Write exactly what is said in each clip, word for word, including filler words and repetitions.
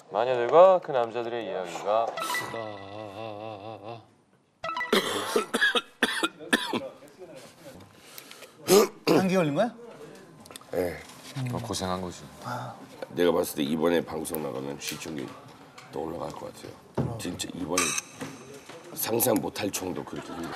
마녀들과 그 남자들의 이야기가 감기 걸린 거야? 네. 어, 고생한 거지. 아. 내가 봤을 때 이번에 방송 나가면 시청률 더 올라갈 것 같아요. 어. 진짜 이번에 상상 못할 정도 그렇게 힘들어.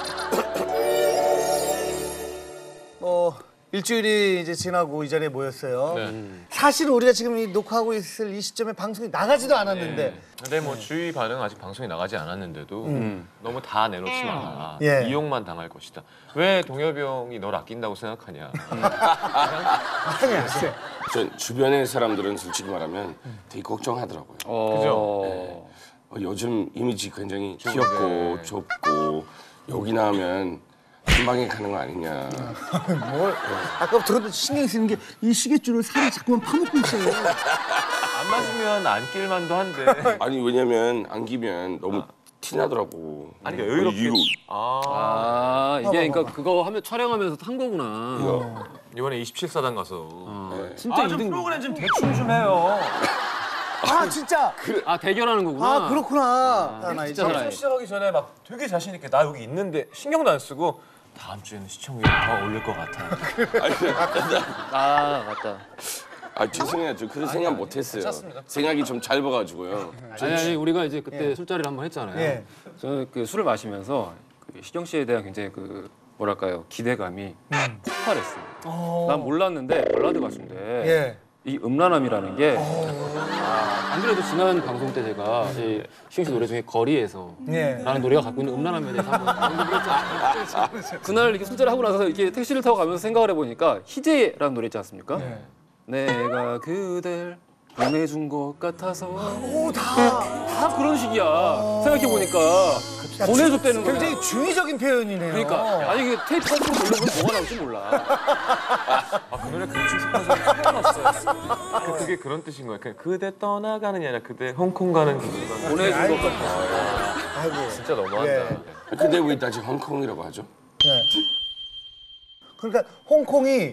뭐 일주일이 이제 지나고 이 자리에 모였어요. 네. 사실 우리가 지금 이 녹화하고 있을 이 시점에 방송이 나가지도 않았는데. 네. 근데 뭐 주위 반응 아직 방송이 나가지 않았는데도 음. 너무 다 내놓지 마. 예. 이용만 당할 것이다. 왜 동엽이 형이 널 아낀다고 생각하냐. 아니 알았어요. 저 주변의 사람들은 솔직히 말하면 되게 걱정하더라고요. 그죠? 네. 어, 요즘 이미지 굉장히 귀엽고 좁고 여기 나오면 한 방에 가는 거 아니냐. 뭘? 아까부터 신경 쓰는 게 이 시계줄을 살이 자꾸만 파먹고 있어요. 안 맞으면 안길만도 한데. 아니 왜냐면 안기면 너무 티 나더라고. 아니 그러니까 여유롭게. 이거 아, 아 이게 그러니까 그거 하면 촬영하면서 한 거구나. 이거 이번에 이십칠 사단 가서. 네. 진짜 좀 이등 프로그램 좀 대충 좀 해요. 아 진짜. 아 대결하는 거구나. 아 그렇구나. 아, 나 이제 진짜 잘하네. 방송 시작하기 전에 막 되게 자신 있게 나 여기 있는데 신경도 안 쓰고 다음 주에는 시청률이 더 오를 것 같아. 아 맞다. 아 죄송해요. 저 그런 생각 못했어요. 생각이 좀 짧아가지고요. 아니 아니 우리가 이제 그때 술자리를 한번 했잖아요. 예. 저는 그 술을 마시면서 그 시경 씨에 대한 굉장히 그 뭐랄까요 기대감이 폭발했어요. 어. 난 몰랐는데 발라드 가수인데 예. 이 음란함이라는 게 아, 안 그래도 지난 방송 때 제가 이 시경 씨 노래 중에 거리에서 예. 라는 노래가 갖고 있는 음란함에 대해서 한번 얘기했잖아요. 그날 이렇게 술자리 하고 나서 이렇게 택시를 타고 가면서 생각을 해보니까 희재라는 노래 있지 않습니까? 네. 내가 그댈 보내준 것 같아서 오 다. 다 그런 식이야. 생각해보니까 보내줬다는 거야. 굉장히 중의적인 표현이네요. 그러니까 아니 이게 테이프 한 번 돌려보면 뭐가 나올지 몰라. 아, 그 노래 그 춤스판 소리 처음 봤어요. 그, 그게 그런 뜻인 거예요. 그냥 그대 떠나가는 게 아니라 그대 홍콩 가는 기분. 보내준 것 같아서. 아이고. 진짜 너무한다. 예. 근데 왜 다시 홍콩이라고 하죠? 네. 그러니까 홍콩이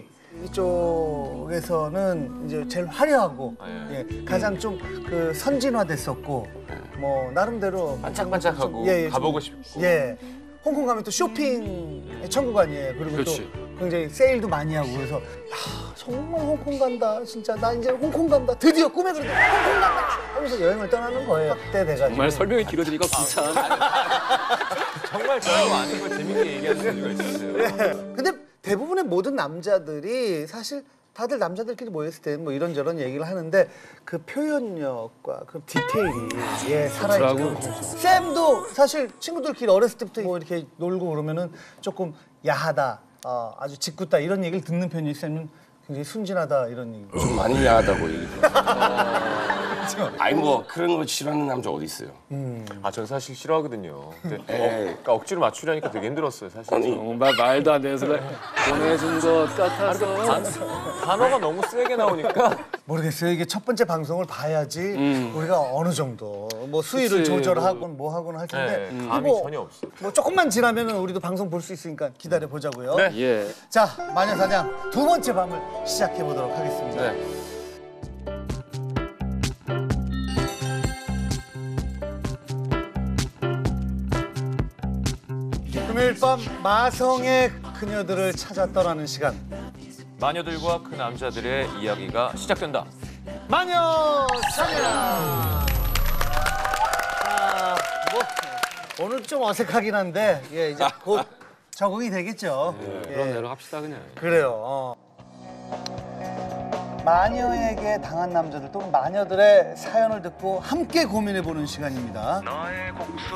이쪽에서는 이제 제일 화려하고 아, 예. 가장 좀 그 선진화됐었고 뭐 나름대로 반짝반짝하고 예, 예, 가보고 좀, 싶고. 예. 홍콩 가면 또 쇼핑 천국 아니에요. 그리고 그렇지. 또 굉장히 세일도 많이 하고 그래서 야, 정말 홍콩 간다. 진짜 나 이제 홍콩 간다. 드디어 꿈에 그래도 홍콩 간다. 하면서 여행을 떠나는 거예요. 그때 돼가지고. 정말 설명이 길어지니까 귀찮아. 정말 저거 아닌 걸 재밌게 얘기하는 이유가 있었어요. 예. 근데 대부분의 모든 남자들이 사실 다들 남자들끼리 모였을 때 뭐 이런저런 얘기를 하는데 그 표현력과 그 디테일이 예 살아있고 쌤도 사실 친구들끼리 어렸을 때부터 뭐 이렇게 놀고 그러면은 조금 야하다, 어, 아주 짓궂다 이런 얘기를 듣는 편이 쌤은 굉장히 순진하다 이런 얘기. 좀 많이 야하다고 얘기 들었어요. 아니 뭐 그런 거 싫어하는 남자 어디 있어요? 아, 저 사실 싫어하거든요. 근데 어, 에이. 그러니까 억지로 맞추려니까 되게 힘들었어요, 사실. 아니 정말 말도 안 되는 소리. 보내준 것 같아서. 단어가 너무 세게 나오니까. 모르겠어요. 이게 첫 번째 방송을 봐야지 우리가 어느 정도 뭐 수위를 그치, 조절하건 뭐 하건 할 텐데 네, 음. 감이 뭐, 전혀 없어. 뭐 조금만 지나면 우리도 방송 볼 수 있으니까 기다려 보자고요. 네. 예. 자, 마녀사냥 두 번째 밤을 시작해 보도록 하겠습니다. 네. 금요일 밤 마성의 그녀들을 찾아 떠나는 시간. 마녀들과 그 남자들의 이야기가 시작된다. 마녀사냥. 아, 뭐 오늘 좀 어색하긴 한데 예, 이제 곧 적응이 되겠죠. 예. 그런 대로 합시다 그냥. 그래요. 어. 마녀에게 당한 남자들 또는 마녀들의 사연을 듣고 함께 고민해보는 시간입니다. 너의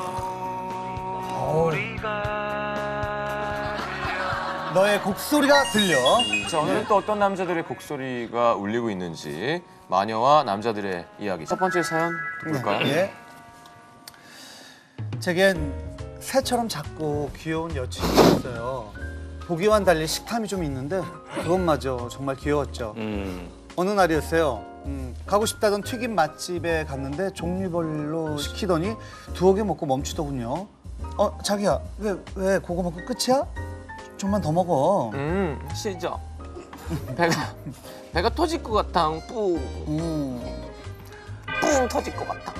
어우, 곡소리가 너의 곡소리가 들려. 자, 오늘은 또 어떤 남자들의 곡소리가 울리고 있는지 마녀와 남자들의 이야기. 첫 번째 사연 볼까요? 예. 제겐 새처럼 작고 귀여운 여친이 있어요. 보기와는 달리 식탐이 좀 있는데 그것마저 정말 귀여웠죠. 음. 어느 날이었어요. 음, 가고 싶다던 튀김 맛집에 갔는데 종류별로 시키더니 두어 개 먹고 멈추더군요. 어, 자기야, 왜, 왜 그거 먹고 끝이야? 좀만 더 먹어. 음, 시죠. 배가 배가 터질 것 같아. 뿌. 음. 뿌. 심장 터질 것 같아.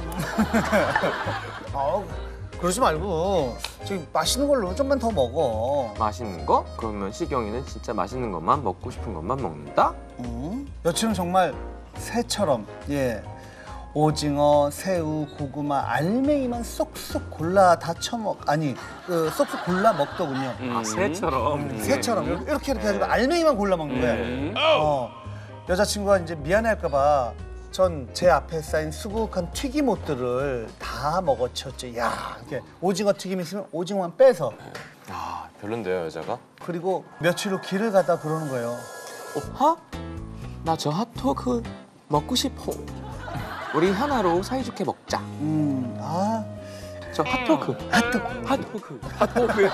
아, 그러지 말고 저기 맛있는 걸로 좀만 더 먹어. 맛있는 거? 그러면 시경이는 진짜 맛있는 것만 먹고 싶은 것만 먹는다? 응? 여친은 정말 새처럼 예 오징어, 새우, 고구마, 알맹이만 쏙쏙 골라 다 처먹 아니 그 쏙쏙 골라 먹더군요. 아, 새처럼. 새처럼 이렇게 이렇게 해가지고 알맹이만 골라 먹는 거예요. 음. 어, 여자친구가 이제 미안해할까봐 전 제 앞에 쌓인 수북한 튀김옷들을 다 먹어쳤죠. 야, 이렇게 오징어 튀김 있으면 오징어만 빼서. 아, 별론데요, 여자가? 그리고 며칠 후 길을 가다 그러는 거예요. 오빠? 나 저 핫도그 먹고 싶어. 우리 하나로 사이좋게 먹자. 음, 아, 저 핫도그. 핫도그. 핫도그. 핫도그.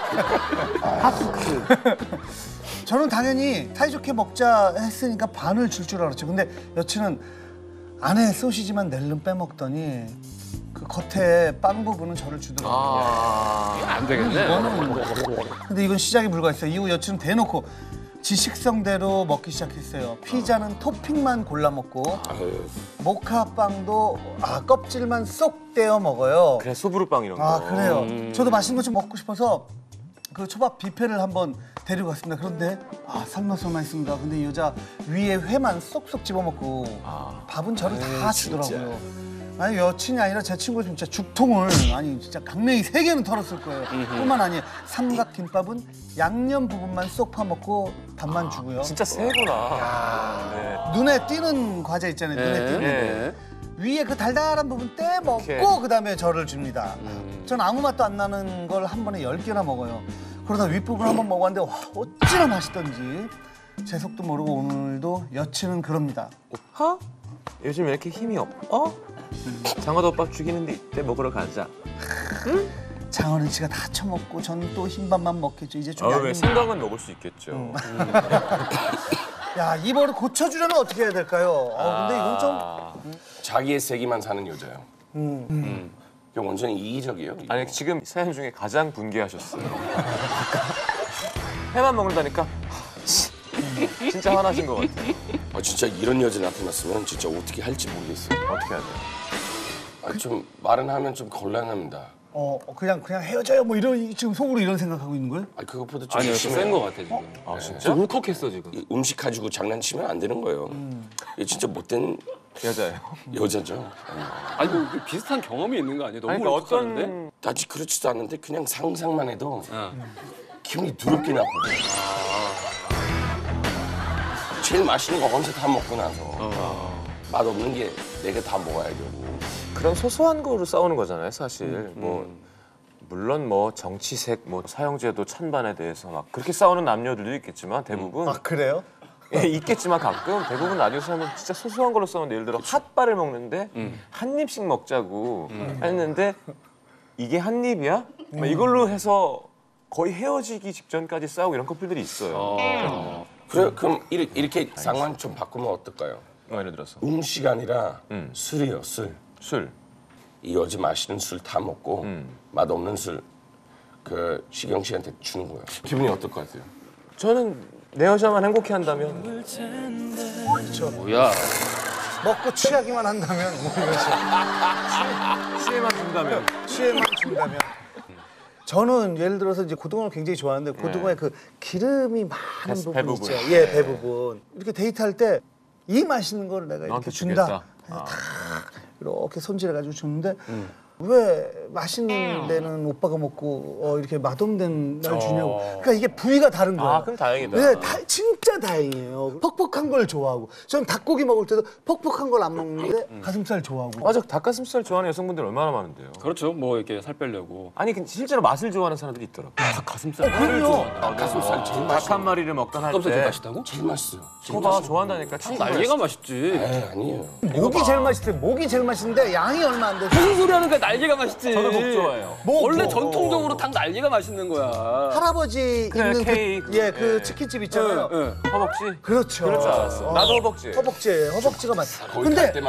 핫도그. 저는 당연히 사이좋게 먹자 했으니까 반을 줄 줄 알았죠. 근데 여친은 안에 소시지만 낼름 빼먹더니 그 겉에 빵 부분은 저를 주더라고요. 아. 안 되겠네. 근데 이건 시작에 불과했어요. 이후 여친은 대놓고 지 식성대로 먹기 시작했어요. 피자는 토핑만 골라 먹고 아유, 모카빵도 아, 껍질만 쏙 떼어 먹어요. 그래, 소브루빵 이런 거. 아, 그래요. 저도 맛있는 거 좀 먹고 싶어서 그 초밥 뷔페를 한번 데리고 갔습니다. 그런데 아, 삶아서만 있습니다. 근데 이 여자 위에 회만 쏙쏙 집어먹고 아. 밥은 저를 다 에이, 주더라고요. 아니 여친이 아니라 제 친구 진짜 죽통을 아니 진짜 강냉이 세 개는 털었을 거예요. 뿐만 아니라 삼각 김밥은 양념 부분만 쏙 파먹고 밥만 주고요. 진짜 세구나. 네. 눈에 띄는 과자 있잖아요. 눈에 네. 띄는 네. 위에 그 달달한 부분 떼 먹고 오케이. 그다음에 저를 줍니다. 전 아무 맛도 안 나는 걸 한 번에 열 개나 먹어요. 그러다 윗부분 한번 먹었는데 와, 어찌나 맛있던지 제 속도 모르고 오늘도 여친은 그럽니다. 오빠? 요즘 왜 이렇게 힘이 없어? 장어도 오빠 죽이는데 이때 먹으러 가자. 장어는 지가 다 처먹고 전 또 흰밥만 먹겠죠. 이제 좀 아, 왜 얇은 생강은 먹을 수 있겠죠. 야, 이 버릇 고쳐주려면 어떻게 해야 될까요? 아, 근데 이건 좀 아. 자기의 세계만 사는 여자예요. 음. 음. 이게 완전히 이기적이에요. 이거. 아니 지금 사연 중에 가장 분개하셨어요. 회만 먹는다니까 진짜 화나신 것 같아요. 아, 진짜 이런 여자 나타났으면 진짜 어떻게 할지 모르겠어요. 어떻게 해야 돼요? 아, 좀 말은 하면 좀 곤란합니다. 어, 그냥 그냥 헤어져요 뭐 이런 지금 속으로 이런 생각하고 있는 거예요? 아, 그것보다 좀 아니요, 심해요. 센거 같아 지금. 아 진짜? 울컥했어 지금. 이 음식 가지고 장난치면 안 되는 거예요. 이게 진짜 못된 여자예요. 여자죠. 아니 뭐 비슷한 경험이 있는 거 아니에요? 너무 아니, 그러니까 울컥하는데? 어떤 아직 그렇지도 않은데 그냥 상상만 해도 어. 기분이 더럽게 나빠요. 제일 맛있는 거 혼자 다 먹고 나서 맛없는 게 내가 다 먹어야 되고. 그런 소소한 거로 싸우는 거잖아요, 사실. 뭐 물론 뭐 정치색, 뭐 사형제도 찬반에 대해서 막 그렇게 싸우는 남녀들도 있겠지만 대부분 아, 그래요? 예, 있겠지만 가끔 대부분 라디오 사람은 진짜 소소한 걸로 싸우는데 예를 들어 핫바를 먹는데 한 입씩 먹자고 했는데 이게 한 입이야? 막 이걸로 해서 거의 헤어지기 직전까지 싸우고 이런 커플들이 있어요. 어. 그래, 그럼 이렇게, 이렇게 상황 좀 바꾸면 어떨까요? 뭐 예를 들어서 음식 아니라 음. 술이요, 술. 술. 이 여자 마시는 술 다 먹고 음. 맛없는 술 그 시경 씨한테 주는 거예요. 기분이 어떨 것 같아요? 저는 내 여자만 행복해 한다면 뭐야? 먹고 취하기만 한다면 뭐 이러죠. 취해만 준다면 취해만 준다면. 저는 예를 들어서 이제 고등어를 굉장히 좋아하는데 고등어에 그 기름이 많은 배- 부분 배 부분. 있죠. 예, 배 부분. 이렇게 데이트할 때 이 맛있는 거를 내가 이렇게 나한테 준다. 주겠다. 아. 이렇게 손질해가지고 줬는데 왜 맛있는 데는 오빠가 먹고 어, 이렇게 맛없는 날 주냐고. 그러니까 이게 부위가 다른 거예요. 아, 그럼 다행이다. 네, 다, 진짜 다행이에요. 퍽퍽한 걸 좋아하고. 저는 닭고기 먹을 때도 퍽퍽한 걸 안 먹는데 가슴살 좋아하고. 맞아, 닭가슴살 좋아하는 여성분들 얼마나 많은데요. 그렇죠. 뭐 이렇게 살 빼려고. 아니 근데 실제로 맛을 좋아하는 사람들이 있더라고요. 닭 가슴살. 그럼요. 가슴살 제일 닭 맛있어요. 한 마리를 먹던 할 닭가슴살 제일 때 맛있다고? 제일 맛있어요. 제일 소바 맛있어요. 좋아한다니까. 닭 날개가 맛있지. 에이, 아니에요. 목이 제일 맛있어요. 목이 제일 맛있는데 양이 얼마 안 돼서. 무슨 소리 하는 거야? 날개가 맛있지. 저도 목 좋아해요. 목, 원래 목. 전통적으로 닭 날개가 맛있는 거야. 할아버지 그래, 있는 케이크. 그, 예, 그 예. 치킨집 있잖아요. 응, 응. 허벅지? 그렇죠. 그럴 줄 알았어. 어. 나도 허벅지. 허벅지, 허벅지가 맛있어. 거기 갈 근데 때마다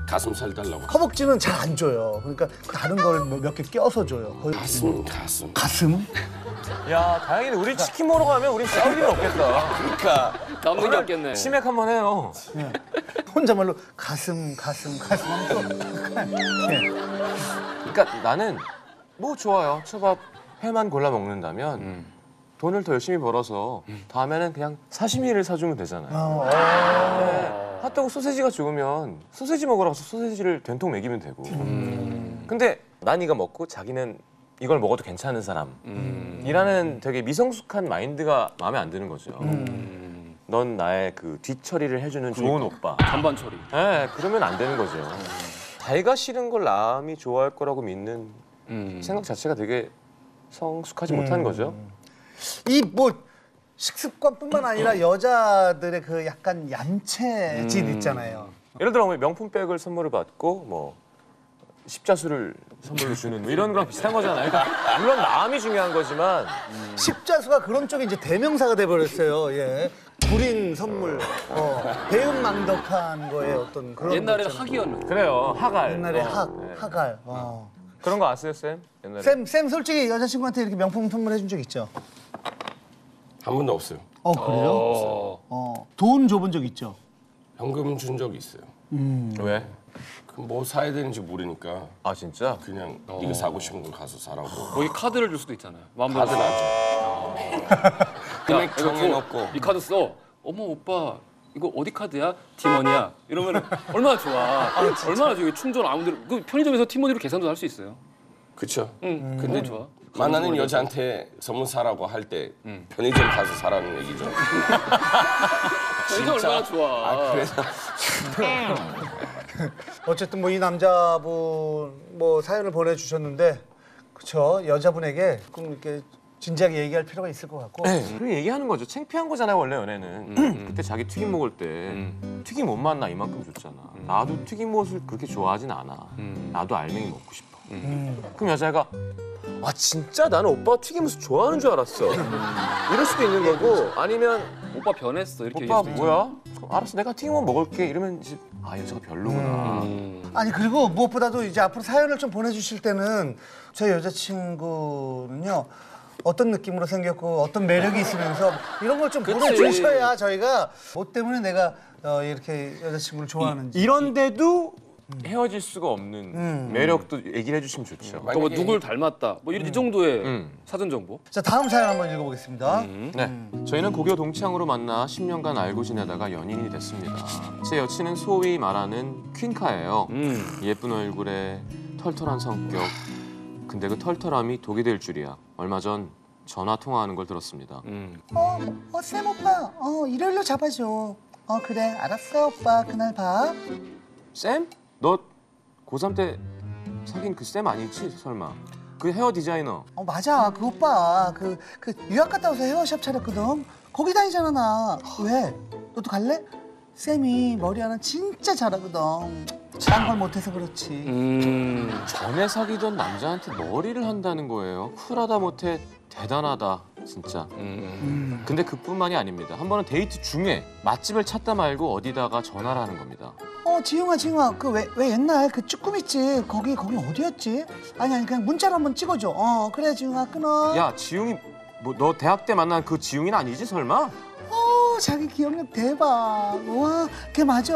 가슴살 달라고. 허벅지는 잘 안 줘요. 그러니까 다른 걸 몇 개 껴서 줘요. 거의 가슴 가슴. 가슴? 야 다행이네. 우리 치킨 먹으러 가면 우린 싸울 일은 없겠다. 그러니까 남는 게 없겠네. 치맥 한번 해요. 예. 혼자말로 가슴 가슴 가슴 하면서 약간 예. 그러니까 나는 뭐 좋아요. 초밥 회만 골라 먹는다면 음. 돈을 더 열심히 벌어서 다음에는 그냥 사시미를 사주면 되잖아요. 어, 어. 네. 핫도그 소세지가 좋으면 소세지 먹으러 가서 소세지를 된통 먹이면 되고. 음. 근데 난 이거 먹고 자기는 이걸 먹어도 괜찮은 사람이라는 되게 미성숙한 마인드가 마음에 안 드는 거죠. 음. 넌 나의 그 뒤처리를 해주는 좋은 오빠. 반반 처리. 네, 그러면 안 되는 거죠. 자기가 싫은 걸 남이 좋아할 거라고 믿는 음. 생각 자체가 되게 성숙하지 못한 거죠. 이 뭐 식습관뿐만 아니라 여자들의 그 약간 얌체짓 있잖아요. 예를 들어 뭐 명품백을 선물을 받고 뭐 십자수를 선물로 주는 뭐 이런 거랑 비슷한 거잖아요. 그러니까 물론 마음이 중요한 거지만 십자수가 그런 쪽에 이제 대명사가 돼버렸어요. 예. 불인 선물, 어, 배은망덕한 거에 어떤 그런. 옛날에는 거 있잖아요. 학이었는데. 그래요. 하갈. 옛날에 어, 학, 네. 하갈. 어. 그런 거 아세요, 쌤? 옛날에. 쌤, 쌤 솔직히 여자친구한테 이렇게 명품 선물해준 적 있죠? 한 번도 없어요. 어 그래요? 어. 어, 돈 줘본 적 있죠? 현금 준 적이 있어요. 왜? 그 뭐 사야 되는지 모르니까 아 진짜? 그냥 이거 사고 싶은 거 가서 사라고. 거기 카드를 줄 수도 있잖아요. 마음대로. 카드는 안 줘. 금액 정해놓고. 이 카드 써. 어머 오빠 이거 어디 카드야? 티머니야. 이러면 얼마나 좋아. 얼마나 좋아. 충전 아무데나. 그 편의점에서 티머니로 계산도 할 수 있어요. 그쵸? 응. 근데 너무 좋아. 만나는 여자한테 선물 사라고 할 때 편의점 가서 사라는 얘기죠. 편의점 얼마나 좋아. 아, 그래서 어쨌든 뭐 이 남자분 뭐 사연을 보내주셨는데 그쵸 여자분에게 꼭 이렇게 진지하게 얘기할 필요가 있을 것 같고 네. 그 얘기하는 거죠. 창피한 거잖아요, 원래 연애는. 그때 자기 튀김 먹을 때 튀김 못 만나 이만큼 줬잖아. 나도 튀김옷을 그렇게 좋아하진 않아. 나도 알맹이 먹고 싶어. 그럼 여자가 아 진짜 나는 오빠가 튀김옷을 좋아하는 줄 알았어. 이럴 수도 있는 거고 아니면 오빠 변했어. 이렇게 오빠 얘기할 수도 뭐야? 알았어 내가 튀김옷 먹을게 이러면 이제 아 여자가 별로구나. 음. 아니 그리고 무엇보다도 이제 앞으로 사연을 좀 보내주실 때는 제 여자친구는요 어떤 느낌으로 생겼고 어떤 매력이 있으면서 이런 걸 좀 그치. 보내주셔야 저희가 뭐 때문에 내가 어, 이렇게 여자친구를 좋아하는지 이런데도 헤어질 수가 없는 음. 매력도 얘기를 해주시면 좋죠. 그러니까 뭐 누굴 닮았다. 뭐 이런 이 정도의 음. 사전 정보. 자 다음 사연 한번 읽어보겠습니다. 네, 저희는 고교 동창으로 만나 십 년간 알고 지내다가 연인이 됐습니다. 제 여친은 소위 말하는 퀸카예요. 음. 예쁜 얼굴에 털털한 성격. 근데 그 털털함이 독이 될 줄이야. 얼마 전 전화 통화하는 걸 들었습니다. 음. 어, 어, 쌤 오빠, 어, 일요일로 잡아줘. 어, 그래, 알았어, 오빠. 그날 봐. 쌤? 너 고삼 때 사귄 그 쌤 아니지 설마? 그 헤어 디자이너. 어, 맞아. 그 오빠. 그, 그 유학 갔다 와서 헤어샵 차렸거든. 거기 다니잖아, 나. 왜? 너도 갈래? 쌤이 머리 하나 진짜 잘하거든. 딴 걸 못해서 그렇지. 음. 전에 사귀던 남자한테 머리를 한다는 거예요. 쿨하다 못해 대단하다 진짜. 음. 근데 그뿐만이 아닙니다. 한 번은 데이트 중에 맛집을 찾다 말고 어디다가 전화를 하는 겁니다. 어, 지용아, 지용아. 그 왜, 왜 옛날 그 쭈꾸미집 거기, 거기 어디였지? 아니, 아니, 그냥 문자로 한번 찍어줘. 어, 그래, 지용아, 끊어. 야 지웅이 뭐 너 대학 때 만난 그 지웅이는 아니지 설마? 어, 자기 기억력 대박. 와, 걔 맞아.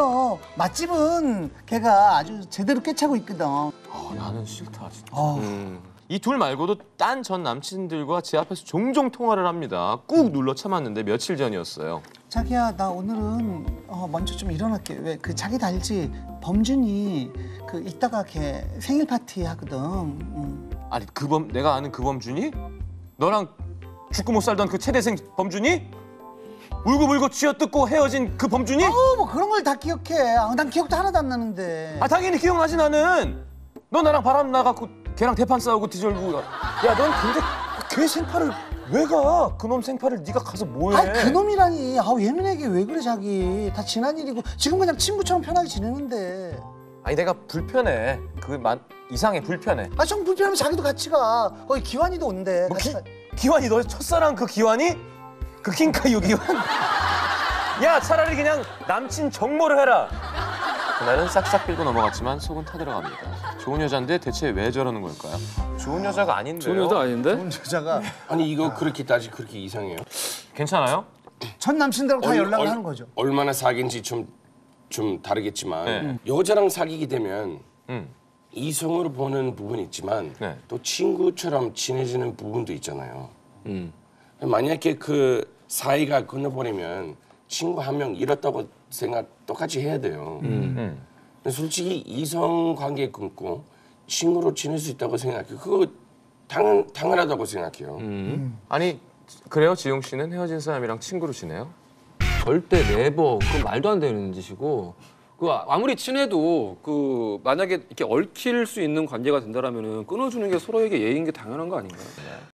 맛집은 걔가 아주 제대로 꿰차고 있거든. 아 나는 싫다 진짜. 어. 음. 이 둘 말고도 딴 전 남친들과 제 앞에서 종종 통화를 합니다. 꾹 눌러 참았는데 며칠 전이었어요. 자기야, 나 오늘은 어, 먼저 좀 일어날게. 왜 그 자기도 알지? 범준이 그 이따가 걔 생일 파티 하거든. 응. 아니 그 범 내가 아는 그 범준이? 너랑 죽고 못 살던 그 최대생 범준이? 울고불고 쥐어뜯고 헤어진 그 범준이? 어, 뭐 그런 걸 다 기억해. 아, 난 기억도 하나도 안 나는데. 아 당연히 기억나지 나는. 너 나랑 바람 나갖고 걔랑 대판 싸우고 뒤절고. 야 넌 근데 걔 생파를 왜 가? 그놈 생파를 네가 가서 뭐해? 아이, 그놈이라니. 아우, 예민하게 왜 그래, 자기. 다 지난 일이고 지금 그냥 친구처럼 편하게 지내는데. 아니 내가 불편해. 그 만 이상해 불편해. 아, 정 불편하면 자기도 같이 가. 거기 기환이도 온대. 뭐 같이 기, 가. 기환이 너의 첫사랑 그 기환이? 그 킹카 유기환? 야 차라리 그냥 남친 정모를 해라. 그날은 싹싹 빌고 넘어갔지만 속은 타들어갑니다. 좋은 여잔데 대체 왜 저러는 걸까요? 좋은 여자가 아닌데요. 좋은 여자 아닌데? 좋은 여자가 아니 이거 그렇게 따지 그렇게 이상해요? 괜찮아요? 전 남친들하고 다 얼- 연락을 얼- 하는 거죠. 얼마나 사귄지 좀, 좀 다르겠지만 네. 여자랑 사귀게 되면 음. 이성으로 보는 부분이 있지만 네. 또 친구처럼 친해지는 부분도 있잖아요. 음. 만약에 그 사이가 끊어버리면 친구 한 명 잃었다고 생각 똑같이 해야 돼요. 음. 근데 솔직히 이성 관계 끊고 친구로 지낼 수 있다고 생각해요. 그거 당연, 당연하다고 생각해요. 아니 그래요? 지용 씨는 헤어진 사람이랑 친구로 지내요? 절대 네버. 그 말도 안 되는 짓이고. 그 아무리 친해도 그 만약에 이렇게 얽힐 수 있는 관계가 된다라면은 끊어주는 게 서로에게 예의인 게 당연한 거 아닌가요?